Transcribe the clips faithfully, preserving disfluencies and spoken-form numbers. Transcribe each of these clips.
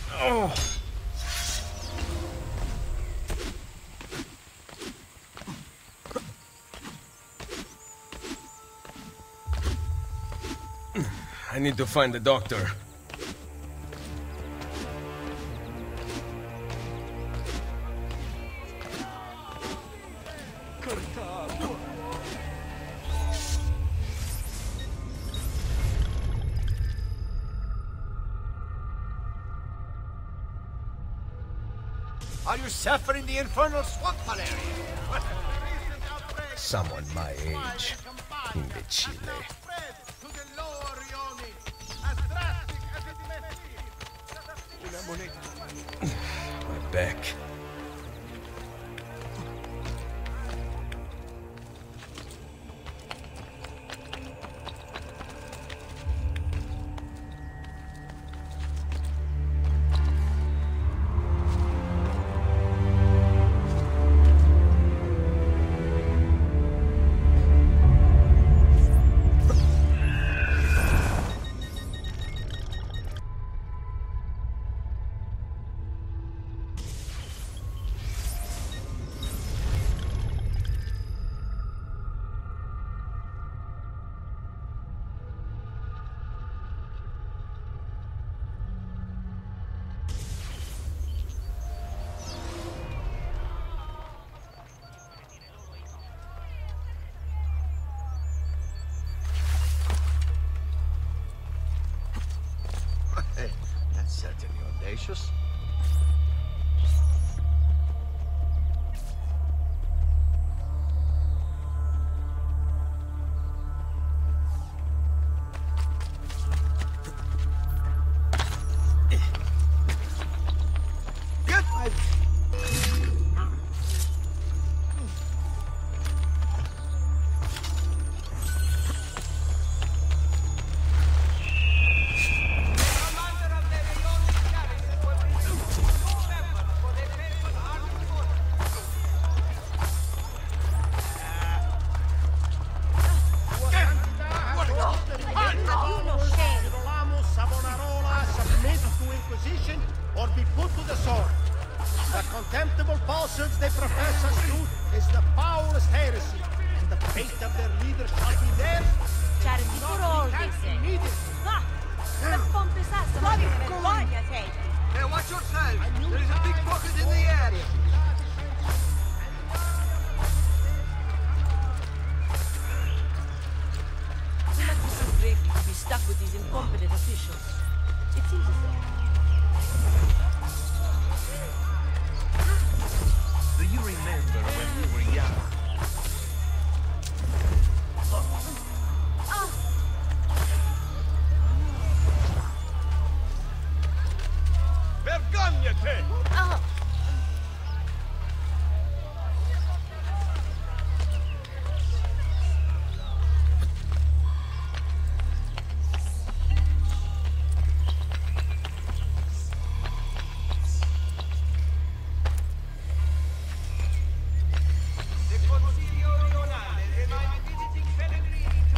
Oh. I need to find the doctor. Are you suffering the infernal swamp malaria? Someone my age. Imbecile. My back. That's certainly audacious. Get my... or be put to the sword. The contemptible falsehoods they profess as truth is the foulest heresy, and the fate of their leaders shall be theirs. Charity for all, they say. Va! Per Ponte Sasso, ma che vergogna sei! Hey, watch yourself! There is a pickpocket in the area! We must be so grateful to be stuck with these incompetent officials. It seems as though... Do you remember when we were young? Vergognate! Oh. The Consiglio Regionale, the visiting pellegrini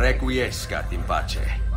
Requiescat in pace.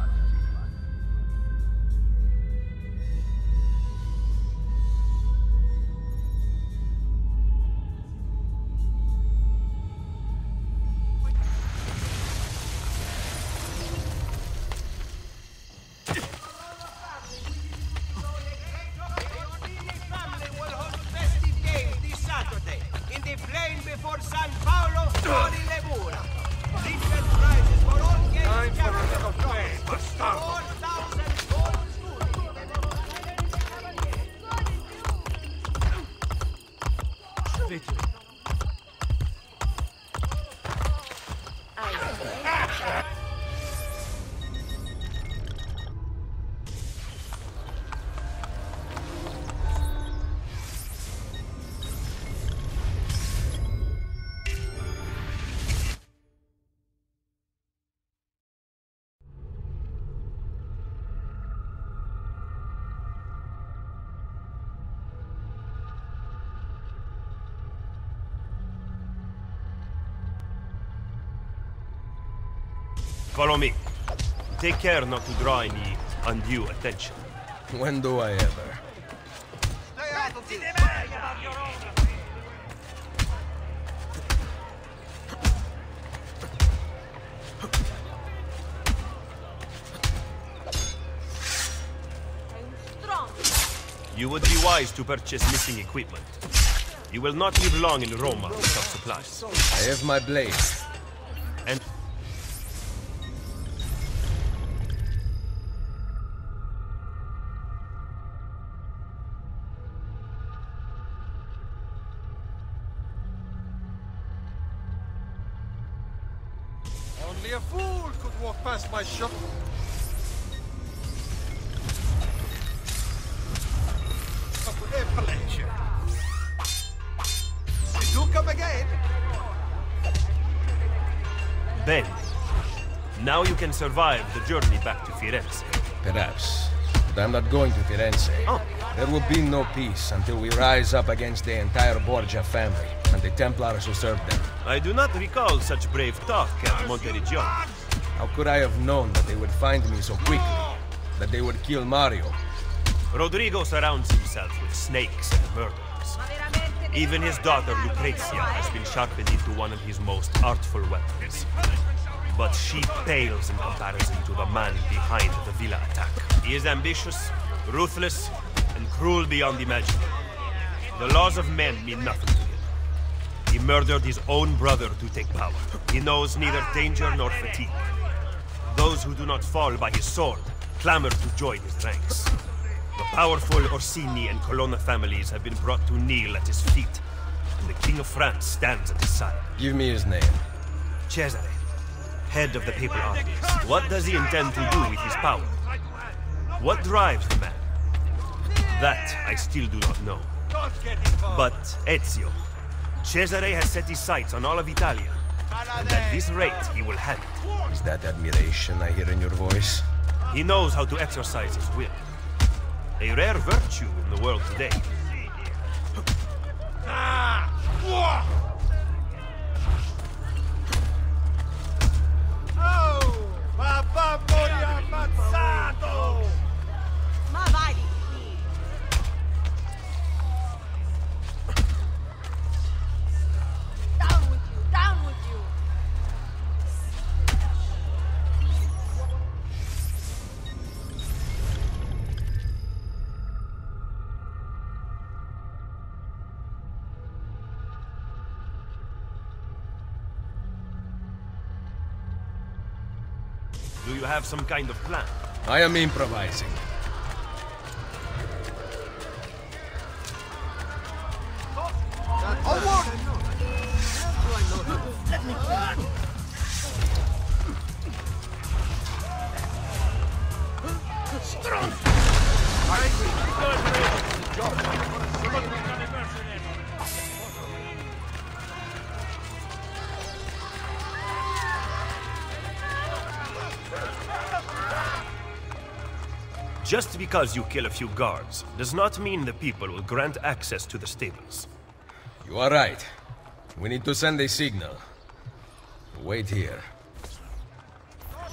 Follow me. Take care not to draw any undue attention. When do I ever? You would be wise to purchase missing equipment. You will not live long in Roma without supplies. I have my blade. And Only a fool could walk past my shop. You do come again? Ben, now you can survive the journey back to Firenze. Perhaps. But I'm not going to Firenze. Oh. There will be no peace until we rise up against the entire Borgia family and the Templars who serve them. I do not recall such brave talk at Monteriggioni. How could I have known that they would find me so quickly? That they would kill Mario? Rodrigo surrounds himself with snakes and murderers. Even his daughter Lucrezia has been sharpened into one of his most artful weapons. But she pales in comparison to the man behind the villa attack. He is ambitious, ruthless, and cruel beyond imagining. The laws of men mean nothing to him. He murdered his own brother to take power. He knows neither danger nor fatigue. Those who do not fall by his sword clamor to join his ranks. The powerful Orsini and Colonna families have been brought to kneel at his feet, and the King of France stands at his side. Give me his name. Cesare, head of the papal armies. What does he intend to do with his power? What drives the man? That I still do not know. But Ezio, Cesare has set his sights on all of Italia, and at this rate he will have it. Is that admiration I hear in your voice? He knows how to exercise his will. A rare virtue in the world today. Oh! Papà morì ammazzato! Ma vai di qui! Down with you! Down with you! Do you have some kind of plan? I am improvising. Just because you kill a few guards does not mean the people will grant access to the stables. You are right. We need to send a signal. Wait here.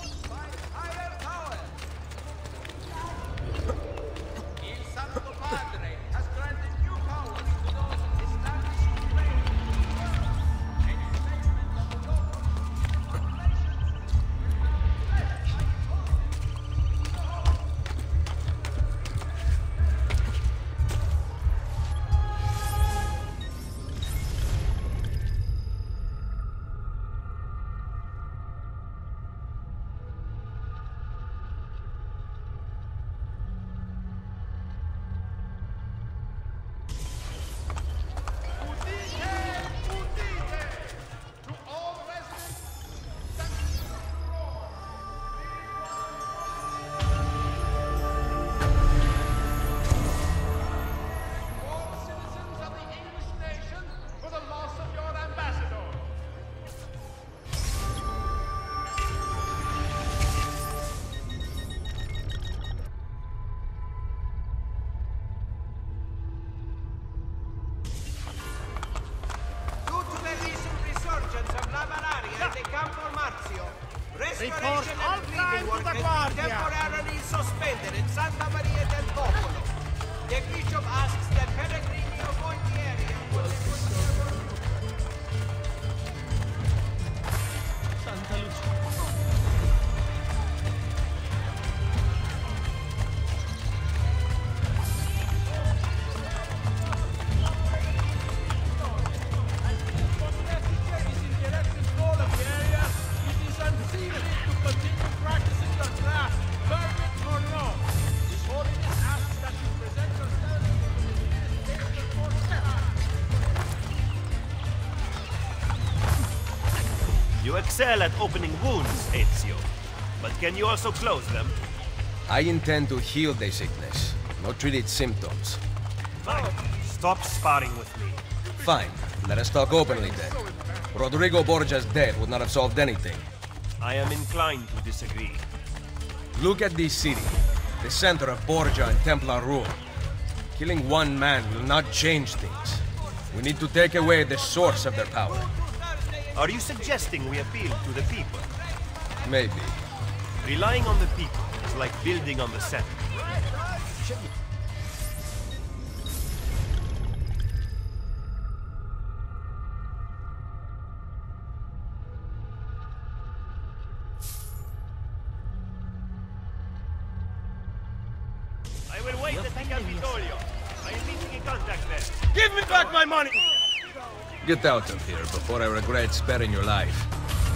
Report all time to the Guardia! Temporarily suspended in Santa Maria del Popolo. The bishop asks that Pellegrini avoid the area. Santa Lucia. You excel at opening wounds, Ezio. But can you also close them? I intend to heal the sickness, not treat its symptoms. Fine. Stop sparring with me. Fine. Let us talk openly then. Rodrigo Borgia's death would not have solved anything. I am inclined to disagree. Look at this city, the center of Borgia and Templar rule. Killing one man will not change things. We need to take away the source of their power. Are you suggesting we appeal to the people? Maybe. Relying on the people is like building on the center. I will wait at the Capitolio. I am meeting in contact there. Give me back my money! Get out of here before I regret sparing your life.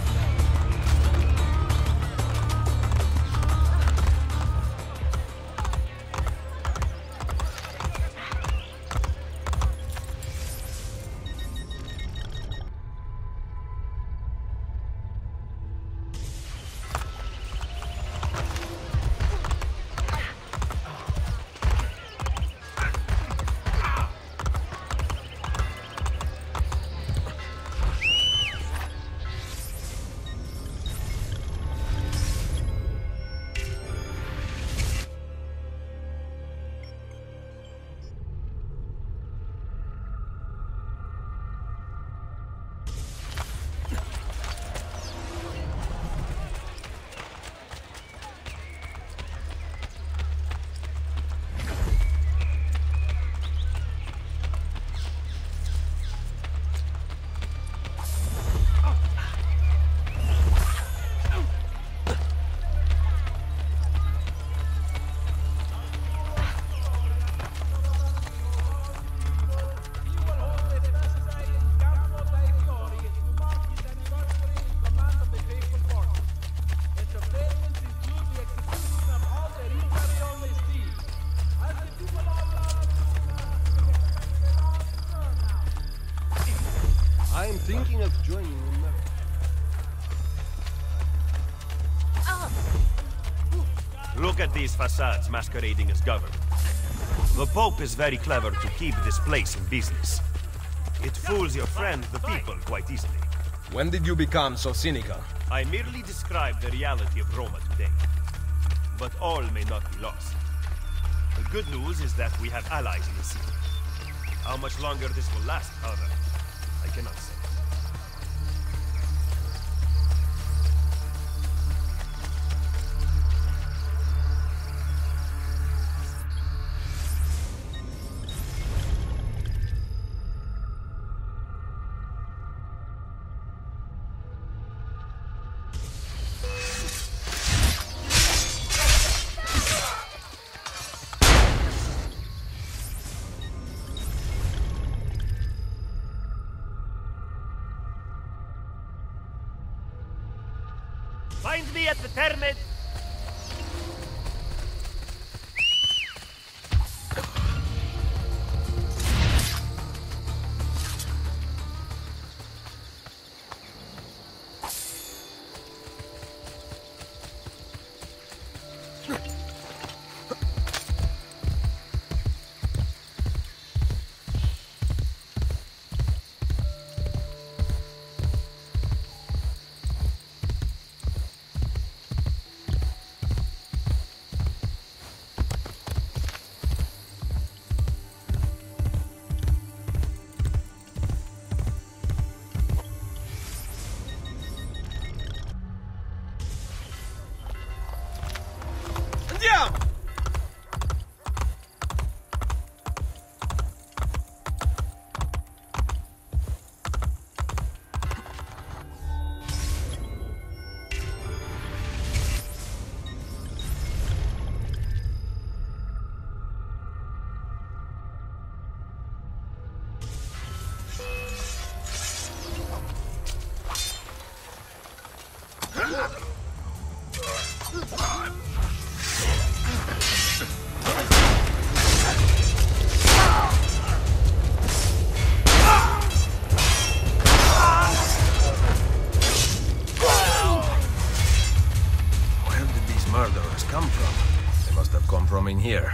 I'm thinking of joining you. Look at these facades masquerading as government. The Pope is very clever to keep this place in business. It fools your friend, the people, quite easily. When did you become so cynical? I merely describe the reality of Roma today. But all may not be lost. The good news is that we have allies in the city. How much longer this will last, however, I cannot say. Find me at the Termit! coming here.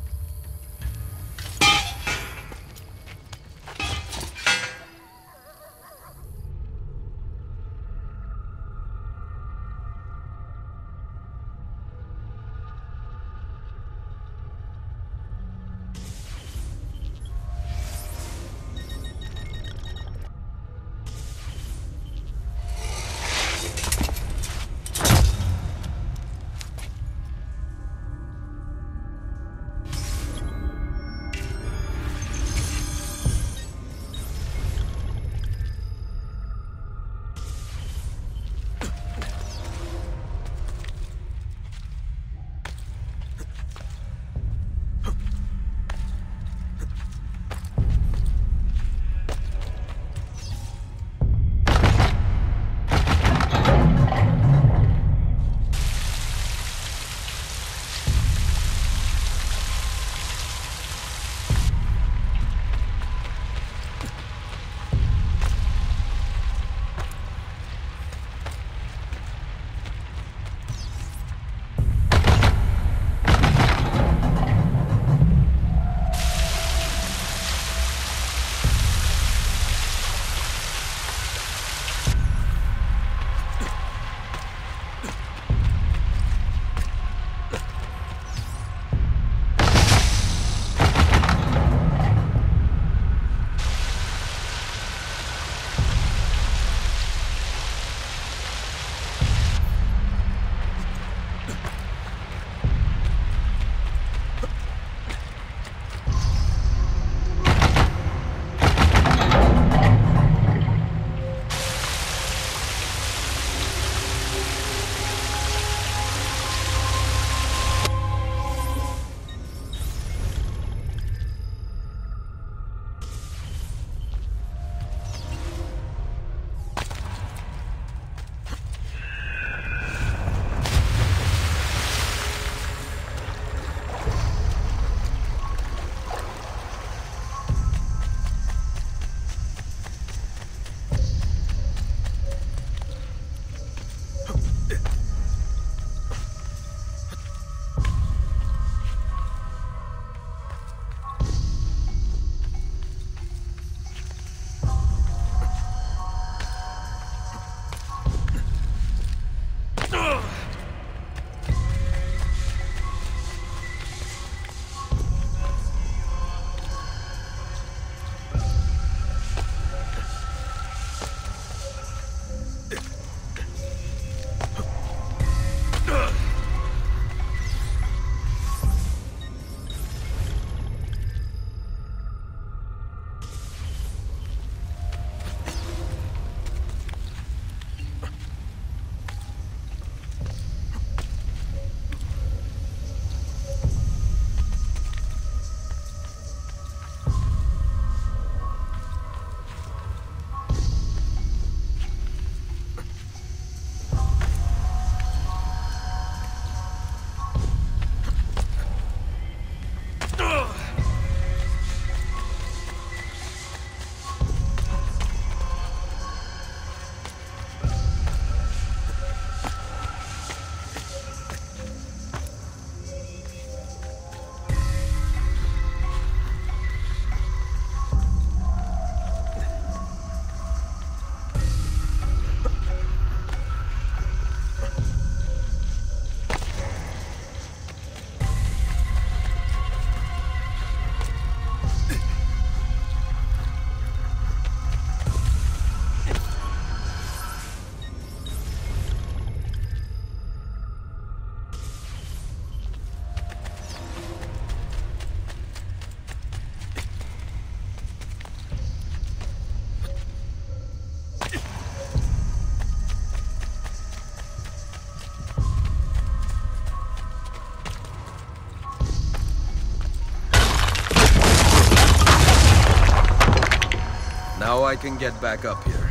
Now I can get back up here.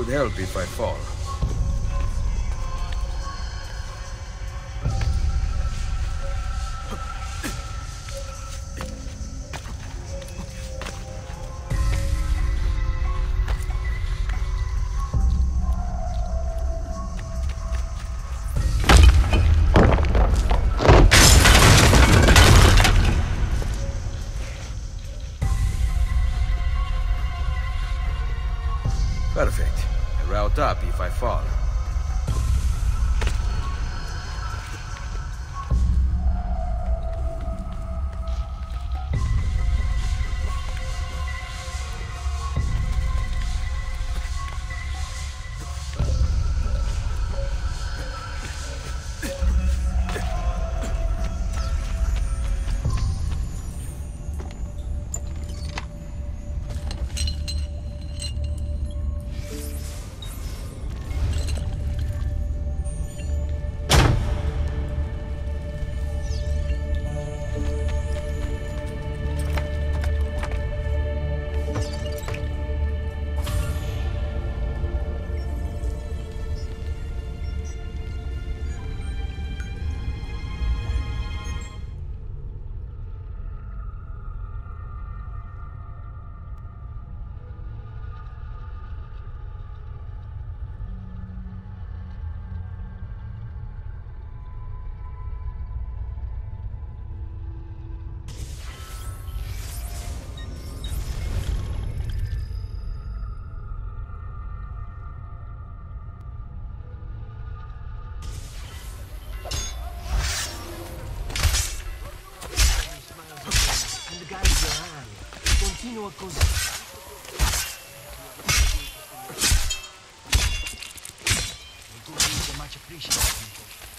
help if I fall. Perfect. A route up if I fall. Continua così. Il tuo amico much appreciated.